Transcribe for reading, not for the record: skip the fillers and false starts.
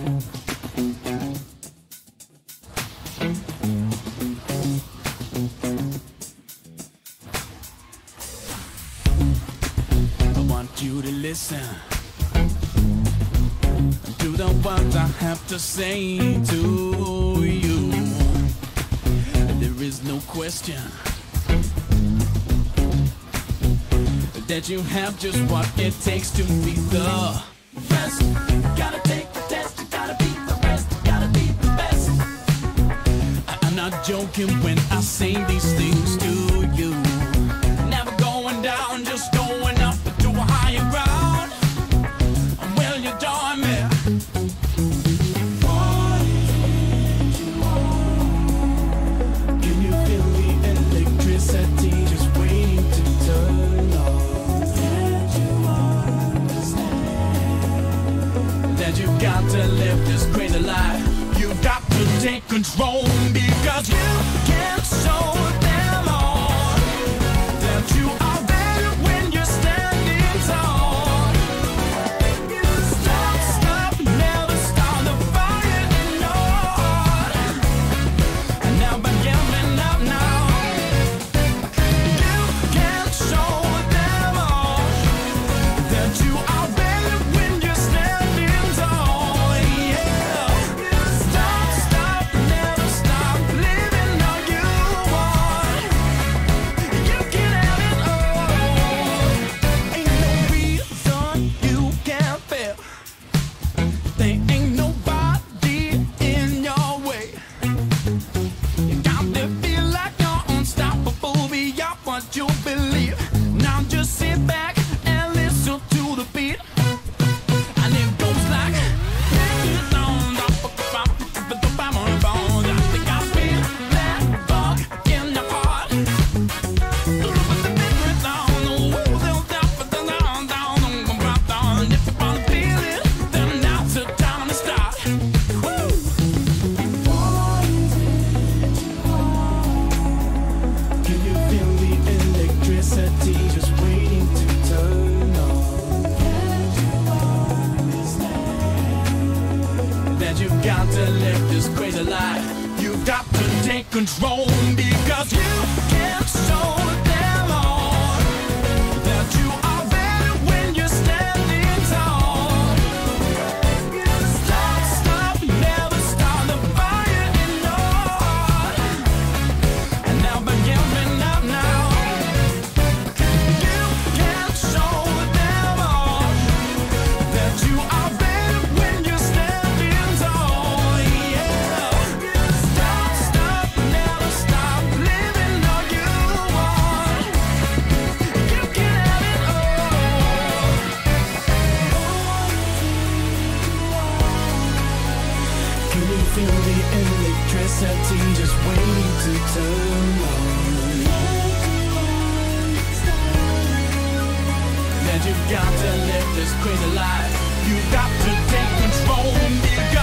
You to listen to the words I have to say to you. There is no question that you have just what it takes to be the best. Gotta take the test, you gotta be the best, gotta be the best. I'm not joking when I say these things to you. Never going down, just going up to a higher ground. Will you join me? What is it you want? Can you feel the electricity just waiting to turn on? Can't you understand that you got to live this crazy life? You've got to take control because you can't show them all that you are better when you're standing tall. Stop, stop, never start the fire in your heart. Never giving up now. You can't show them all that you are better when you're standing tall. Yeah. Stop, stop, never stop living all you want. You can have it all. Ain't no reason you can't fail. There ain't nobody in your way. You got to feel like you're unstoppable beyond what you believe. Now just sit back and listen to the beat. And it goes like you gotta feel that bug in your heart. If you wanna feel it, then now's the time to start. What is it you want? Can you feel the electricity just waiting to turn on? Can't you understand that you've got to live this crazy life? You've got to take control because you can't show them all that you are better when you're standing tall. Stop, stop, never start the fire in your heart. And never giving up now. You can't show them all that you are better when you're standing tall. Yeah. Stop, stop, never stop living all you want. You can have it all. Can you feel the electricity just waiting to turn on? That you've got to live this crazy life. You've got to take control.